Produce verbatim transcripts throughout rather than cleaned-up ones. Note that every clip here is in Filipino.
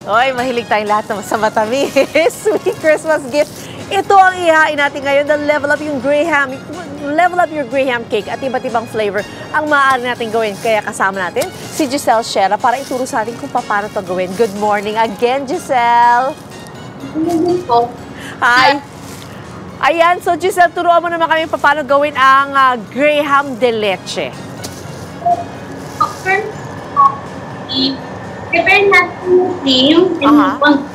Oy, mahilig tayong lahat ng sa matamis. Sweet Christmas gift. Ito ang ihain natin ngayon na level up yung Graham, level up your Graham cake at iba't ibang flavor ang maaari natin gawin. Kaya kasama natin si Giselle Shera para ituro sa atin kung paano ito gawin. Good morning again, Giselle. Good morning po. Hi. Ayan, so Giselle, turuan mo naman kami paano gawin ang uh, Graham de Leche. First, i-prepare natin yung cream. And Aha.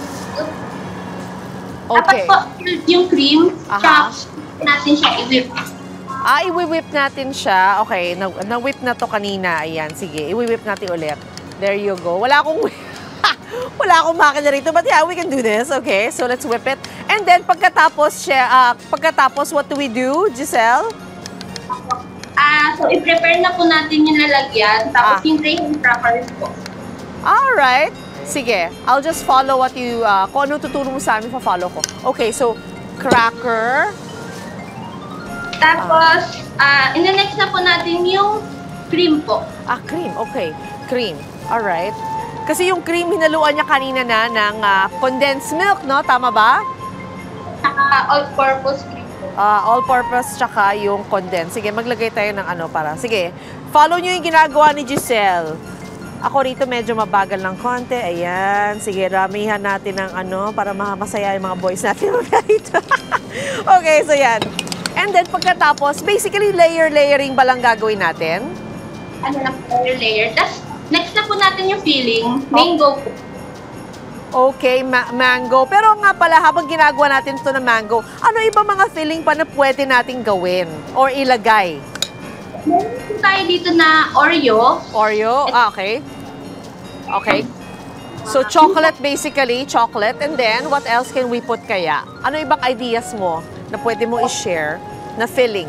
Okay. Dapat po yung cream, Aha. natin siya i-whip. Ah, i-whip natin siya. Okay, na-whip na to kanina. Ayan, sige, i-whip natin ulit. There you go. Wala akong wala akong makina rito, but yeah, we can do this. Okay, so let's whip it. And then, pagkatapos, siya, uh, pagkatapos, what do we do, Giselle? Ah, so i-prepare na po natin yung lalagyan, tapos Ah. yung Graham crackers po. Alright. Sige, I'll just follow what you, uh, kung ano tuturo mo sa amin, pa-follow ko. Okay, so, cracker. Tapos, ah, ina-next na po natin yung cream po. Ah, cream. Okay, cream. Alright. Kasi yung cream, hinaluan niya kanina na ng uh, condensed milk, no? Tama ba? Saka all-purpose cream po. Uh, all-purpose, tsaka yung condensed. Sige, maglagay tayo ng ano para. Sige, follow nyo yung ginagawa ni Giselle. Ako rito medyo mabagal ng konti. Ayan. Sige, ramihan natin ng ano para masaya yung mga boys natin rito. Okay, so yan. And then pagkatapos, basically layer-layering ba lang gagawin natin? Ano na po yung layer. Tapos, next na po natin yung filling. Mango po. Okay, ma mango. Pero nga pala, habang ginagawa natin ito na mango, ano iba mga filling pa na pwede nating gawin or ilagay? Meron po tayo dito na Oreo. Oreo? Ah, okay. Okay. So, chocolate basically, chocolate. And then, what else can we put kaya? Ano ibang ideas mo na pwede mo i-share na filling?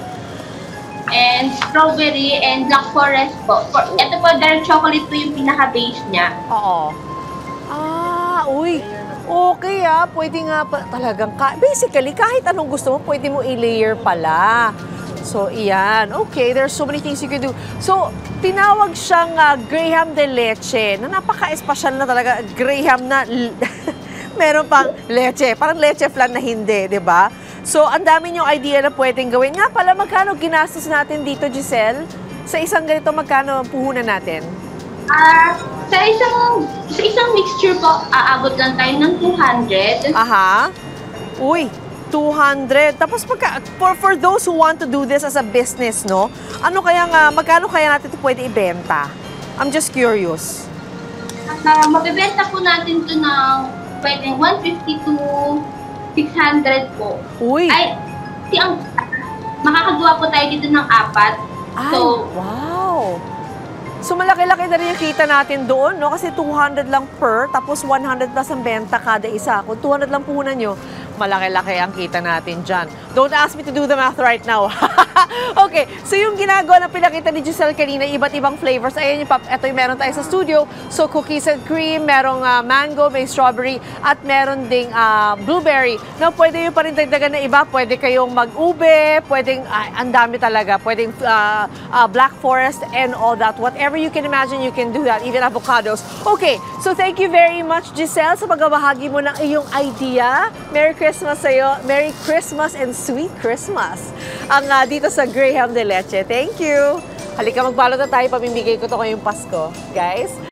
And strawberry and black forest po. For, ito po, dark chocolate po yung pinaka-base niya. Oo. Ah, uy. Okay ah, pwede nga pa, talagang, ka basically, kahit anong gusto mo, pwede mo i-layer pala. So, iyan. Okay, there's so many things you can do. So, tinawag siyang uh, Graham de Leche, na napaka-espesyal na talaga. Graham na, meron pang leche. Parang leche flan na hindi, di ba? So, ang dami niyong idea na pwedeng gawin. Nga pala, magkano ginastos natin dito, Giselle? Sa isang ganito, magkano ang puhunan natin? Ah, sa isang sa isang mixture po, aabot lang tayo ng two hundred. Aha. Uy, two hundred. Tapos pagka, for, for those who want to do this as a business, no? Ano kaya nga, magkano kaya natin ito pwede ibenta? I'm just curious. Uh, mabibenta po natin ito ng pwedeng one fifty to six hundred po. Uy. Ay, si ang makakagawa po tayo dito ng apat. Ay, So, wow. So, malaki-laki na rin yung kita natin doon, no? Kasi two hundred lang per, tapos one hundred plus ang benta kada isa. Kung two hundred lang puhunan nyo, malaki-laki ang kita natin dyan. Don't ask me to do the math right now. Okay, so yung ginagawa na pinakita ni Giselle kanina, iba't ibang flavors. Ayan yung, ito yung meron tayo sa studio. So, cookies and cream, merong uh, mango, may strawberry, at meron ding uh, blueberry. Now, pwede yung pa rin dagdagan na iba. Pwede kayong mag-ube, pwedeng, uh, ang dami talaga. Pwedeng uh, uh, black forest and all that. Whatever you can imagine, you can do that. Even avocados. Okay, so thank you very much, Giselle, sa pagbabahagi mo ng iyong idea. Merry Christmas sa'yo. Merry Christmas and sweet Christmas. Ang uh, dito sa Graham de Leche. Thank you. Halika, magbalot na tayo. Pamimigay ko to ngayong Pasko. Guys,